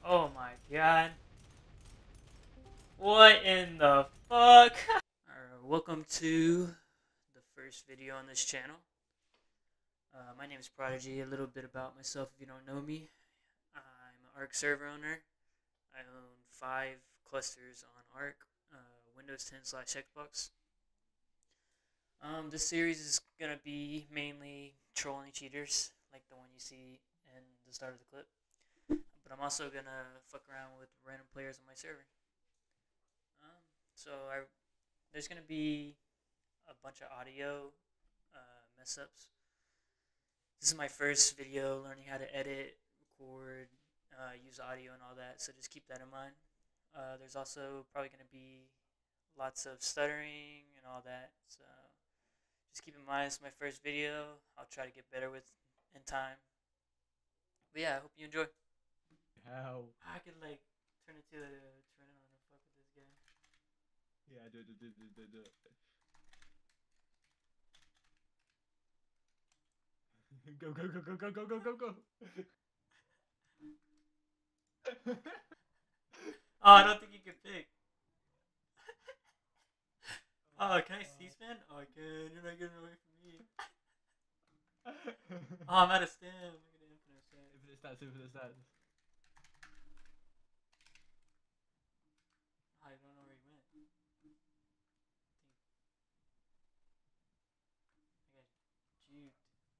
Oh my god. What in the fuck? Alright, welcome to the first video on this channel. My name is Prodigy. A little bit about myself if you don't know me. I'm an ARK server owner. I own 5 clusters on ARK, Windows 10/Xbox. This series is gonna be mainly trolling cheaters, like the one you see in the start of the clip. But I'm also gonna fuck around with random players on my server. So there's gonna be a bunch of audio mess ups. This is my first video learning how to edit, record, use audio, and all that. So just keep that in mind. There's also probably gonna be lots of stuttering and all that. So just keep in mind it's my first video. I'll try to get better with in time. But yeah, I hope you enjoy. How? I could like turn it to turn it on and fuck with this guy. Yeah, do it. Go, go, go, go, go, go, go, go, go. Oh, I don't think you can pick. Oh, can I C-SPAN? Oh, I can. You're not getting away from me. Oh, I'm out of stem. Look at the infinite stem. Infinite stats. I don't know where he went. I got juked.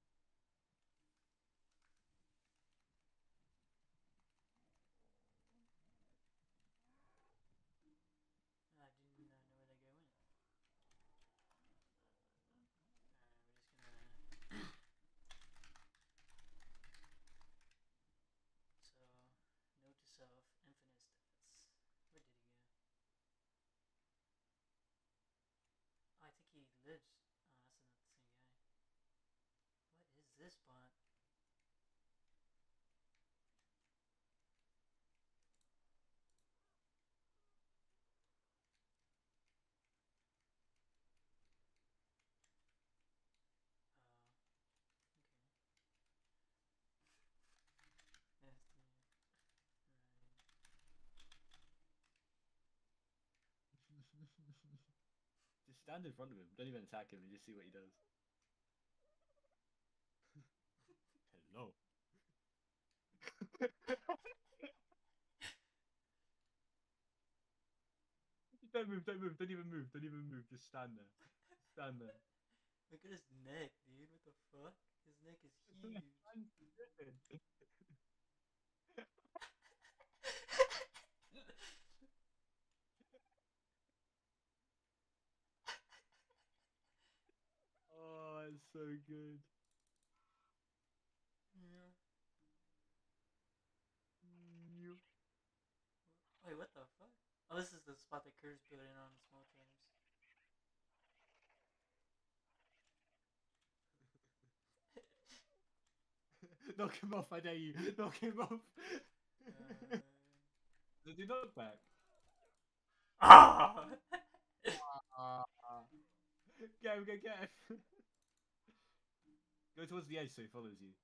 I did not know where that guy went. We're just gonna. So, note to self, infinite stats. Where did he go? Oh, I think he lives. Oh, that's not the same guy. What is this bot? Oh, okay. Just stand in front of him. Don't even attack him and just see what he does. Hello. Don't move, don't move, don't even move, don't even move. Just stand there. Stand there. Look at his neck, dude. What the fuck? His neck is huge. Oh, it's so good. Yeah. Wait, what the fuck? Oh, this is the spot that Curse built in on small terms. Knock him off, I dare you. Knock him off. Uh... Does he knock back? Ah! Get him, get him. Go towards the edge so he follows you.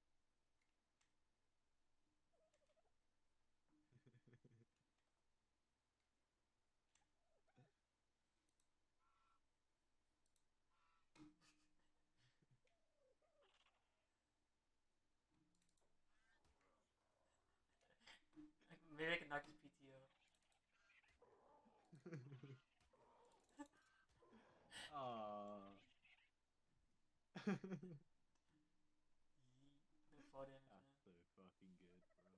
Maybe I can knock his PTO. Aww. No fall damage That's now. so fucking good, bro.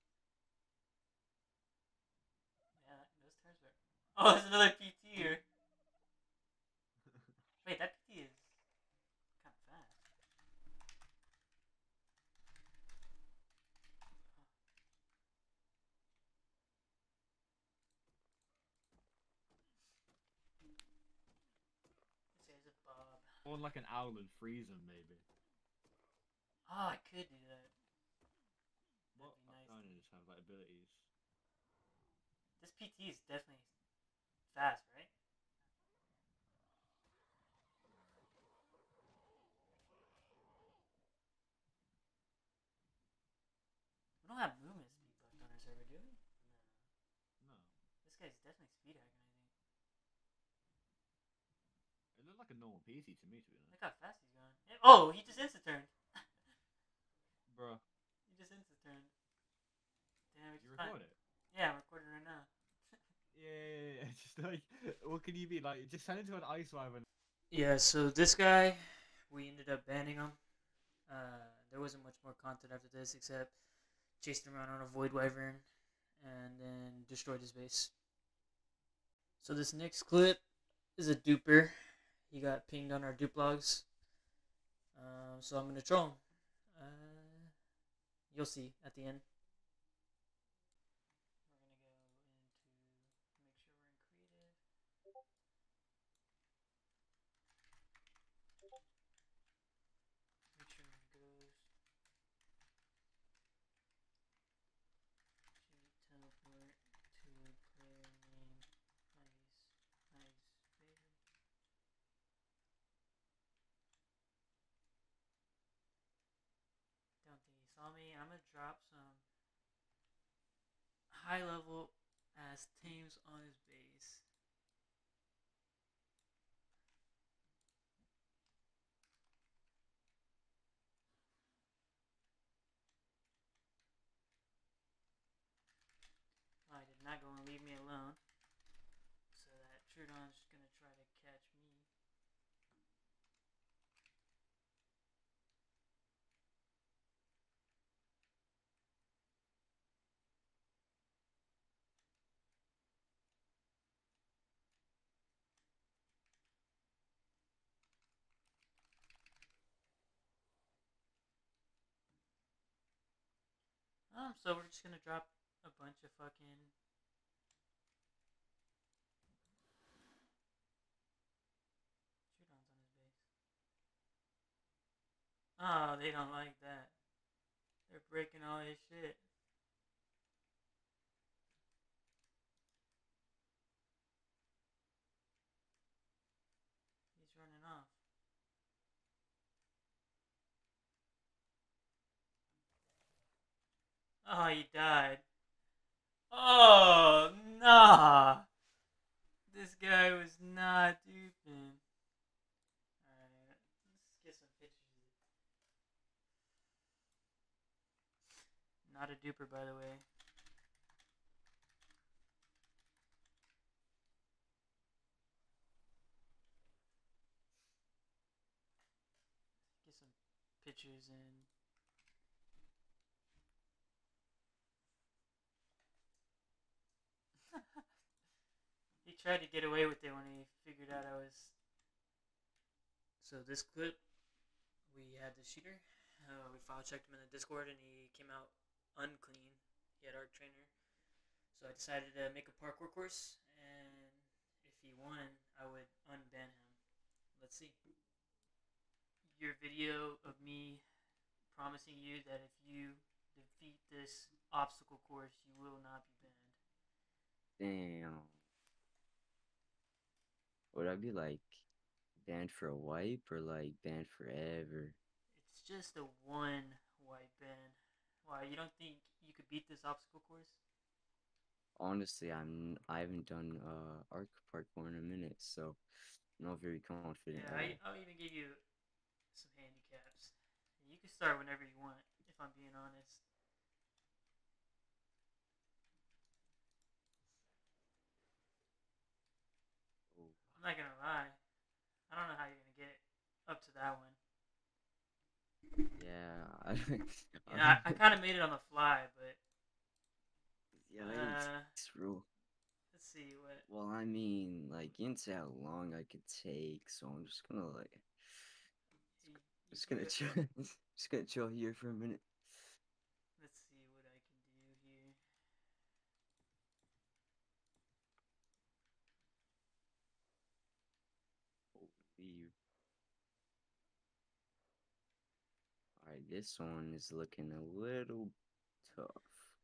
Yeah, those turns were. Oh, there's another PT here. Wait, that PT is kind of fast. This guy's a Bob. Or like an owl and freeze him, maybe. Oh, I could do that. What? That'd be nice. I don't just have like abilities. This PT is definitely fast, right? We don't have movement speed buffed on our server, do Really? No. No. This guy's definitely speed hacking, I think. It looked like a normal PC to me, to be Look honest. how fast he's going. Oh, he just insta turned. Bro, He just insta turned. Damn, you it's fine. record it? Yeah, I'm recording right now. Yeah. Just like, what can you be like? Just send it to an ice wyvern. Yeah, so this guy, we ended up banning him. There wasn't much more content after this except chasing around on a void wyvern and then destroyed his base. So this next clip is a duper. He got pinged on our dupe logs. So I'm gonna troll him. You'll see at the end. We're gonna go into make sure we're in creative. Make sure it goes to teleport to player name. Nice, baby. Don't think he saw me. I'm gonna drop some high level ass teams on his base. Oh, he did not go and leave me alone. So that Trudon's gonna try to catch me. So we're just gonna drop a bunch of fucking Trudons on his base. Oh, they don't like that. They're breaking all his shit. He's running off. Oh, he died. Oh, nah. This guy was not duping. Alright, let's get some pictures. Not a duper, by the way. Get some pictures in. He tried to get away with it when he figured out I was. So this clip, we had the shooter. We file checked him in the Discord, and he came out unclean. He had ARK trainer. So I decided to make a parkour course, and if he won, I would unban him. Let's see. Your video of me promising you that if you defeat this obstacle course, you will not be banned. Damn. Would I be like banned for a wipe or like banned forever? It's just a one white ban. Why, you don't think you could beat this obstacle course? Honestly, I haven't done ARK parkour in a minute, so I'm not very confident Yeah, at all. I'll even give you some handicaps. You can start whenever you want, if I'm being honest. Oh, I'm not gonna lie. I don't know how you're gonna get up to that one. yeah, You know, I kind of made it on the fly, but yikes, bro. let's see what. Well, I mean, like, you didn't say how long I could take, so I'm just gonna like, You, just you gonna chill, just gonna chill here for a minute. let's see what I can do here. Holy. All right, this one is looking a little tough.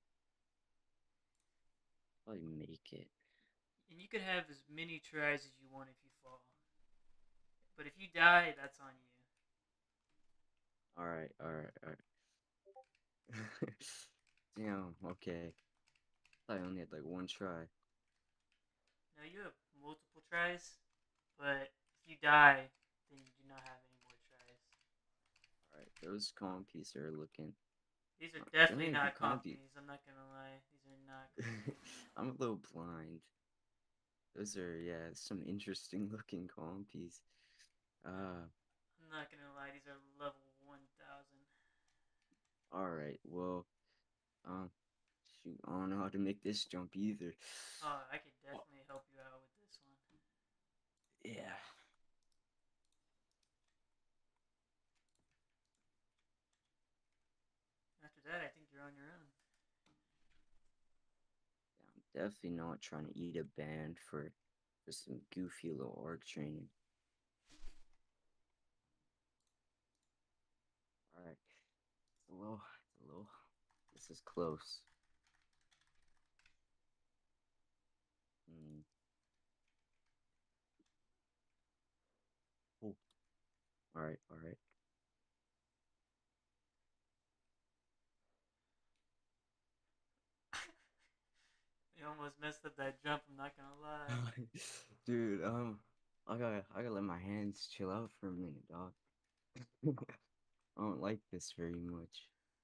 Probably make it. And you could have as many tries as you want if you fall. But if you die, that's on you. All right, all right, all right. Damn, okay. I only had like one try. No, you have multiple tries, but if you die, then you do not have any more tries. Alright, those compies are looking. These are They don't definitely even be not compy. compies. I'm not gonna lie. These are not compies. I'm a little blind. Those are, yeah, some interesting looking compies. Uh, I'm not gonna lie. These are level 1,000. alright, well, um, shoot, I don't know how to make this jump either. Oh, I could Oh, definitely help you out with this one. yeah. After that, I think you're on your own. I'm definitely not trying to eat a band for some goofy little ARK training. Alright, hello, hello. This is close. Hmm. Oh, alright, alright. You almost messed up that jump. I'm not gonna lie. Dude, I gotta let my hands chill out for a minute, dog. I don't like this very much.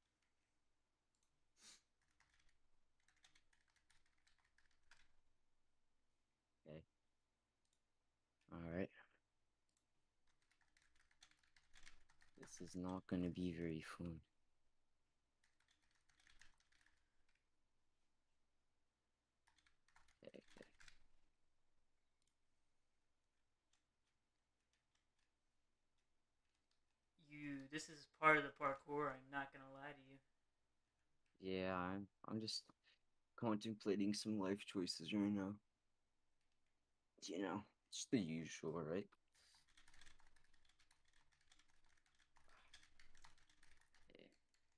Okay. Alright. This is not gonna be very fun. Okay, okay. This is part of the parkour. I'm not gonna lie to you. Yeah, I'm just contemplating some life choices right now. You know, it's the usual, right? Yeah.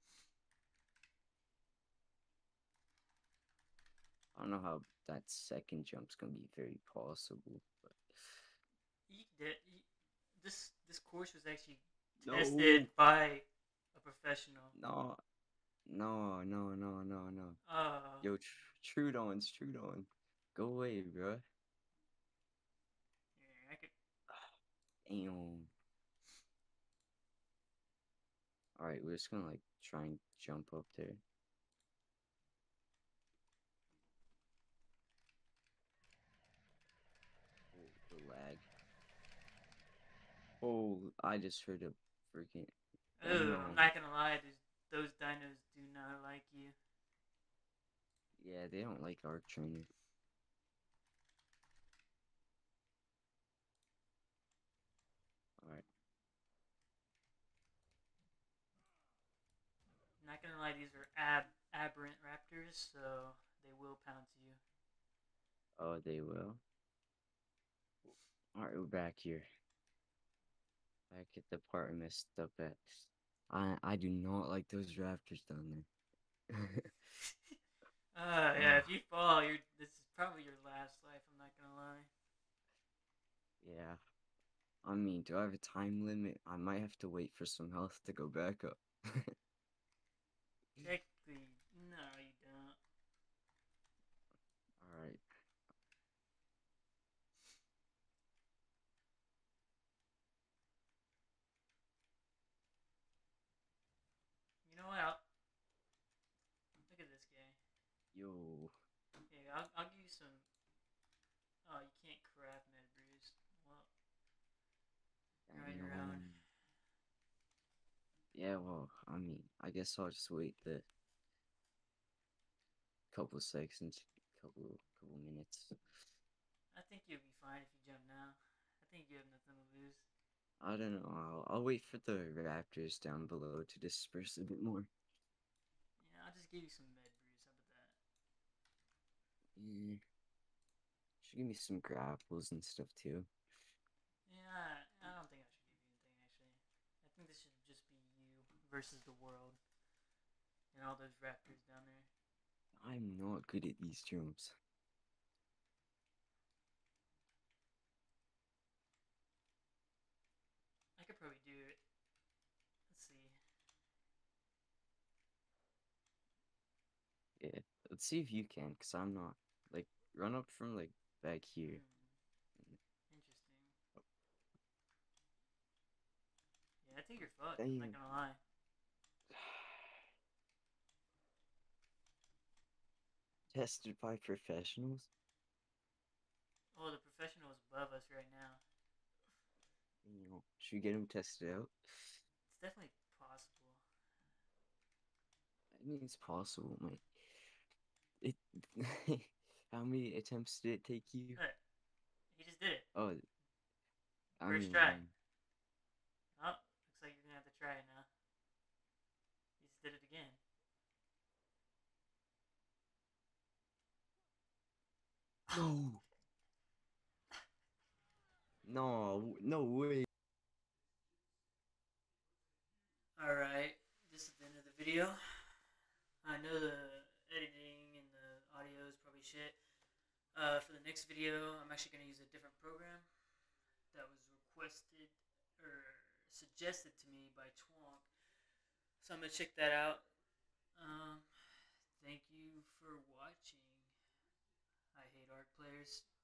I don't know how that second jump's gonna be very possible, but This course was actually tested no, by a professional. no, no, no, no, no, no. Uh, Yo, Trudon's, Trudon, go away, bro. yeah, I could. Damn. All right, we're just gonna like try and jump up there. Oh, the lag. Oh, I just heard a freaking. Oh, I'm Damn. not gonna lie. Those dinos do not like you. Yeah, they don't like ARK training. All right. I'm not gonna lie. These are aberrant raptors, so they will pounce you. Oh, they will. All right, we're back here. Back at the part I messed up at. I do not like those raptors down there. Yeah. Ah, If you fall, you're. This is probably your last life. I'm not gonna lie. yeah. I mean, do I have a time limit? I might have to wait for some health to go back up. Technically, no, you don't. All right. You know what? Look at this guy. Yo. Yeah, I'll give you some. Oh, you can't craft med brews. Well, you're on your own. Damn. Yeah, well, I mean, I guess I'll just wait the couple seconds, couple minutes. I think you'll be fine if you jump now. I think you have nothing to lose. I don't know. I'll wait for the raptors down below to disperse a bit more. Yeah, I'll just give you some med brews. How about that? Yeah. Should give me some grapples and stuff too. Yeah, I don't think I should give you anything actually. I think this should just be you versus the world and all those raptors down there. I'm not good at these jumps. I could probably do it. Let's see. Yeah, Let's see if you can, cause I'm not. Like, run up from like back here. Interesting. Yeah, I think you're fucked. I'm not Damn. gonna lie. Tested by professionals. Oh, the professional is above us right now. You know, should we get him tested out? It's definitely possible. I mean, it's possible, mate. It. How many attempts did it take you? Look, he just did it. Oh, I First mean, try. Oh, looks like you're gonna have to try it now. He just did it again. no, no way. Alright, this is the end of the video. I know the editing and the audio is probably shit. For the next video, I'm actually going to use a different program that was requested or suggested to me by Twonk. So I'm going to check that out. Thank you for watching. I hate ARK players.